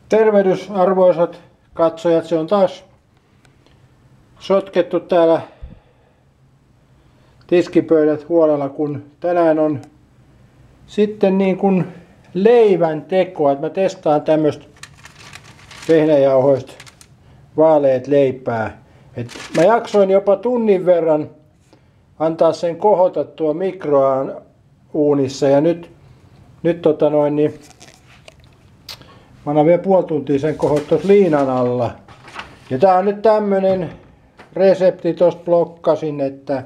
Tervehdys arvoisat katsojat, se on taas sotkettu täällä tiskipöydät huolella, kun tänään on sitten niin kuin leivän tekoa. Mä testaan tämmöistä vehnäjauhoista vaaleet leipää. Mä jaksoin jopa tunnin verran antaa sen kohota tuo mikrouunissa ja nyt mä annan vielä puoli tuntia sen kohottaa liinan alla. Ja tää on nyt tämmönen resepti, tosta blokkasin, että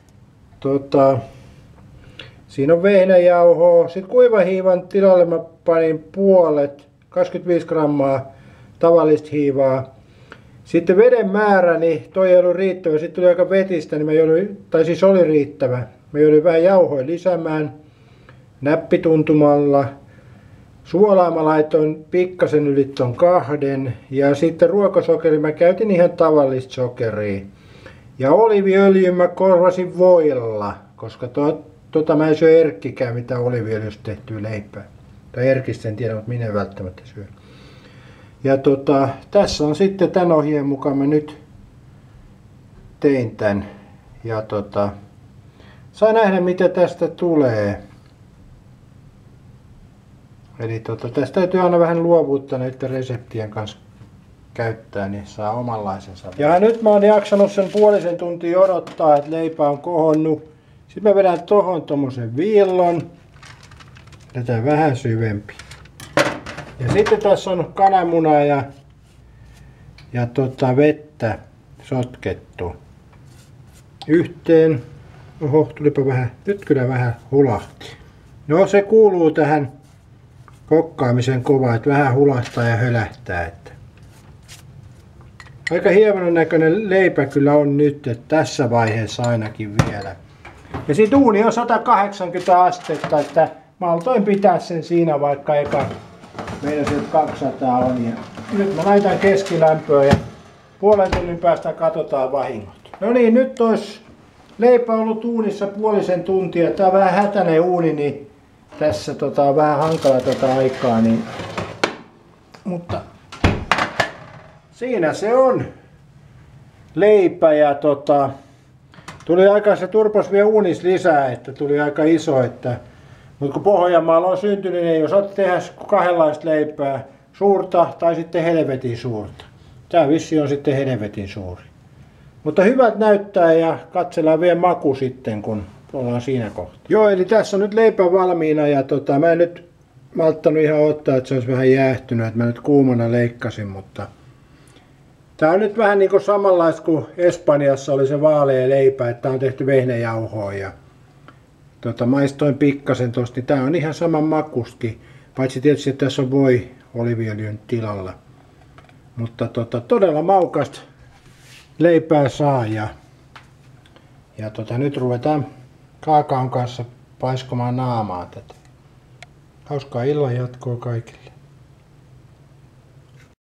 siinä on vehnäjauhoa. Sitten kuivahiivan tilalle mä panin puolet, 25 grammaa tavallista hiivaa. Sitten veden määrä, niin toi ei ollut riittävä. Sitten tuli aika vetistä, niin oli riittävä. Mä jouduin vähän jauhoja lisäämään näppituntumalla. Suolaa mä laitoin pikkasen yli ton 2 ja sitten ruokasokeri mä käytin ihan tavallista sokeria. Ja oliiviöljyn mä korvasin voilla, koska mä en syö erkkikään mitään oliiviöljystä tehtyä leipää. Tai erkistä en tiedä, mutta minä en välttämättä syö. Ja tässä on sitten tämän ohjeen mukaan mä nyt tein tän. Ja saa nähdä mitä tästä tulee. Eli tästä täytyy aina vähän luovuutta näiden reseptien kanssa käyttää, niin saa omanlaisensa. Ja nyt mä oon jaksanut sen puolisen tuntia odottaa, että leipä on kohonnut. Sitten mä vedän tohon tommosen viillon. Vedetään vähän syvempi. Ja sitten tässä on kananmunaa ja vettä sotkettu yhteen. Oho, tulipa vähän, nyt kyllä vähän hulahti. No se kuuluu tähän kokkaamisen kova, että vähän hulahtaa ja hölähtää. Että aika hienon näköinen leipä kyllä on nyt, että tässä vaiheessa ainakin vielä. Ja sit uuni on 180 astetta, että mä aloin pitää sen siinä vaikka eka meidän sieltä 200 on. Ja nyt mä laitan keskilämpöä ja puolen tunnin päästä katsotaan vahingot. No niin, nyt olisi leipä ollut uunissa puolisen tuntia. Tää on vähän hätäinen uuni, niin tässä on vähän hankala aikaa, niin, mutta siinä se on leipä ja tuli aika, se turpos vielä uunissa lisää, että tuli aika iso, mutta kun Pohjanmaalla on syntynyt, niin ei osaa tehdä kahdenlaista leipää, suurta tai sitten helvetin suurta. Tää vissi on sitten helvetin suuri. Mutta hyvät näyttää ja katsellaan vielä maku sitten, kun ollaan siinä kohtaa. Joo, eli tässä on nyt leipä valmiina ja mä en nyt malttanut ihan ottaa, että se olisi vähän jäähtynyt, että mä nyt kuumana leikkasin, mutta tää on nyt vähän niin kuin samanlaista kuin Espanjassa oli se vaalea leipä, että tää on tehty vehnäjauhoa ja maistoin pikkasen tosta, niin tää on ihan saman makuski, paitsi tietysti että tässä on voi oliiviöljyn tilalla. Mutta todella maukasta leipää saa ja nyt ruvetaan kaakaon kanssa paiskomaan naamaa tätä. Hauskaa illan jatkoa kaikille.